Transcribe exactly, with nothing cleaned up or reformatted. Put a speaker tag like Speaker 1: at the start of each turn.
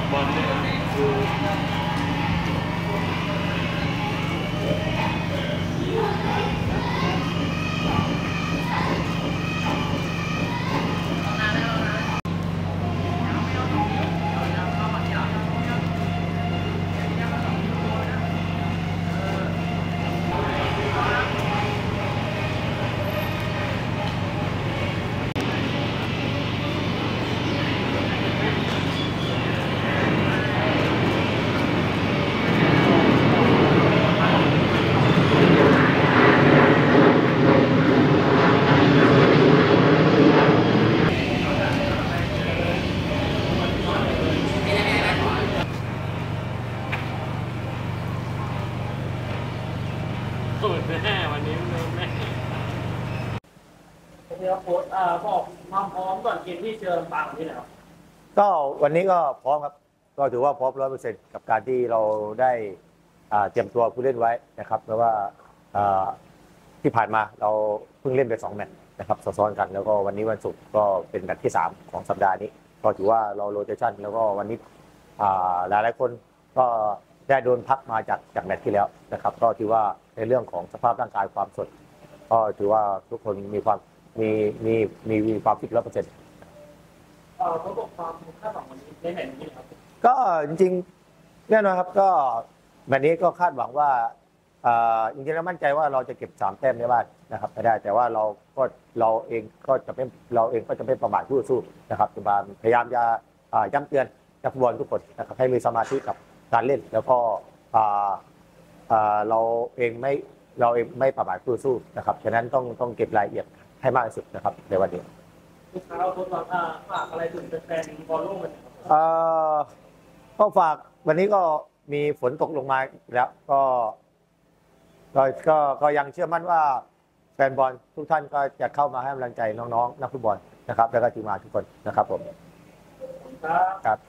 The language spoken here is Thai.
Speaker 1: บอลเนี่ยดูโอ้แม่วันนี้แม่แม่
Speaker 2: เดี๋ยวโค้ชอ่าบอกความพร้อมก่อนเกมที่เจอลำปางที่ไหนครับ
Speaker 3: ก็วันนี้ก็พร้อมครับก็ถือว่าพร้อมร้อยเปอร์เซ็นต์กับการที่เราได้เตรียมตัวผู้เล่นไว้นะครับเพราะว่าที่ผ่านมาเราเพิ่งเล่นไปสองแมตช์นะครับซ้อนกันแล้วก็วันนี้วันศุกร์ก็เป็นแมตช์ที่สามของสัปดาห์นี้ก็ถือว่าเราโรเตชันแล้วก็วันนี้หลายหลายคนก็ได้โดนพักมาจากจากแมตช์ที่แล้วนะครับก็ถือว่าในเรื่องของสภาพร่างกายความสดก็ถือว่าทุกคนมีความมีมีมีมีความฟิตร้อยเปอร์เซ็นต์
Speaker 2: เขาบอกความคาดหวังวันนี้ในแมตช์นี้ครับ
Speaker 3: ก็จริงๆแน่นอนครับก็แบบนี้ก็คาดหวังว่าจริงๆแล้วมั่นใจว่าเราจะเก็บสามแต้มในบ้านนะครับไม่ได้แต่ว่าเราก็เราเองก็จะเป็นเราเองก็จะไม่ประมาทคู่สู้นะครับพยายามจะย้ำเตือนนักฟุตบอลทุกคนนะครับให้มีสมาธิกับการเล่นแล้วก็เราเองไม่เราเองไม่ประมาทคู่สู้นะครับฉะนั้นต้องต้องเก็บรายละเอียดให้มากที่สุดนะครับในวันนี้
Speaker 2: ทุกครั้งเราทดลองฝากอะไรถึงแฟนบอลโลกกัน
Speaker 3: ก็ฝากวันนี้ก็มีฝนตกลงมาแล้วก็ก็ก็ก็ยังเชื่อมั่นว่าแฟนบอลทุกท่านก็จะเข้ามาให้กำลังใจน้องๆนักฟุตบอลนะครับแล้วก็ทีมงานทุกคนนะครับผม
Speaker 2: ครับ